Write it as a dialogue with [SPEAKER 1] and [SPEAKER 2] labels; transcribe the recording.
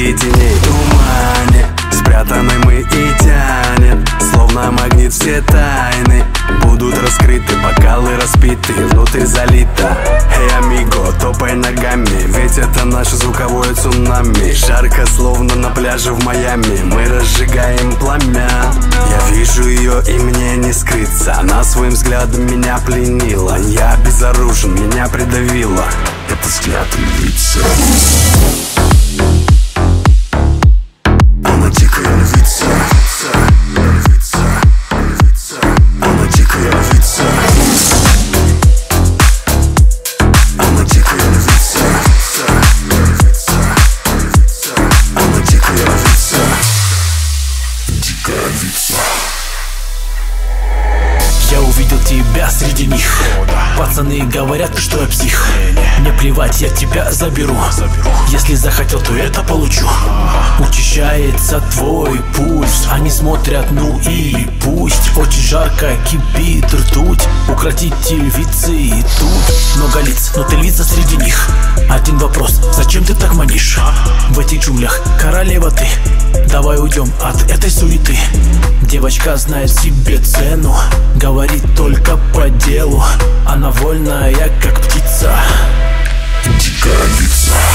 [SPEAKER 1] среди теней тумане, спрятаны мы и тянет, словно магнит все тайны будут раскрыты, бокалы распиты, внутрь залито. Эй, амиго, топай ногами, ведь это наше звуковое цунами. Жарко, словно на пляже в Майами, мы разжигаем пламя. Я вижу ее, и мне не скрыться, она своим взглядом меня пленила. Я безоружен, меня придавило, это взгляд львицы. Она дикая львица, она дикая львица, она дикая львица, она дикая львица, дикая львица.
[SPEAKER 2] Я увидел тебя среди них. Пацаны говорят, что я псих. Мне плевать, я тебя заберу. Если захотел, то это получу. Учащается твой пульс, они смотрят, ну и пусть. Очень жарко, кипит ртуть. Укротитель львицы и тут много лиц, но ты львица среди них. Один вопрос, зачем ты так манишь? В этих джунглях королева ты. Давай уйдем от этой суеты. Девочка знает себе цену, говорит только по делу. Она вольная, как птица.
[SPEAKER 1] Дикая львица.